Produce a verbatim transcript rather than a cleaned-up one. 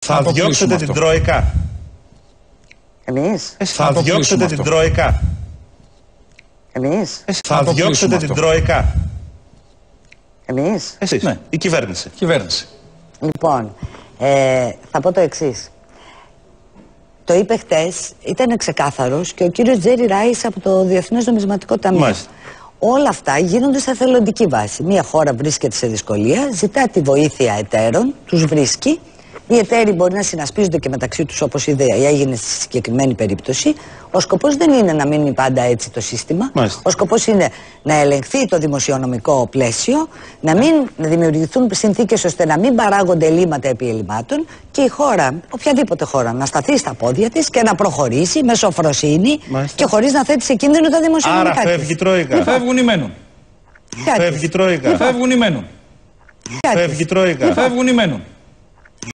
Θα διώξετε την Τρόικα. Εμείς. Θα διώξετε την Τρόικα. Εμείς. Θα διώξετε την Τρόικα. Εμείς. Εσείς. Ναι. Η κυβέρνηση. Κυβέρνηση. Λοιπόν, ε, θα πω το εξής. Το είπε χτες, ήταν ξεκάθαρος και ο κύριος Τζέρι Ράις από το Διεθνές Νομισματικό Ταμείο. Μάλιστα. Όλα αυτά γίνονται σε θελοντική βάση. Μία χώρα βρίσκεται σε δυσκολία, ζητά τη βοήθεια εταίρων, τους βρίσκει. Οι εταίροι μπορεί να συνασπίζονται και μεταξύ τους, όπως έγινε στη συγκεκριμένη περίπτωση. Ο σκοπός δεν είναι να μείνει πάντα έτσι το σύστημα. Μάλιστα. Ο σκοπός είναι να ελεγχθεί το δημοσιονομικό πλαίσιο, να μην να δημιουργηθούν συνθήκες ώστε να μην παράγονται ελλείμματα επί ελλημάτων και η χώρα, οποιαδήποτε χώρα, να σταθεί στα πόδια της και να προχωρήσει με σοφροσύνη. Μάλιστα. Και χωρίς να θέτει σε κίνδυνο τα δημοσιονομικά. Άρα φεύγει η Τρόικα. Φεύγουν ή μένουν. Φεύγει η Τρόικα. Φεύγουν ή μένουν. Φεύγει η Τρόικα. Φεύγουν ή μένουν.